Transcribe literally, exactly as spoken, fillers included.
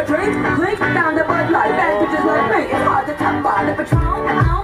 a drink, clink, found a Bud Light. Bad bitches like me, it's hard to come by the Patron.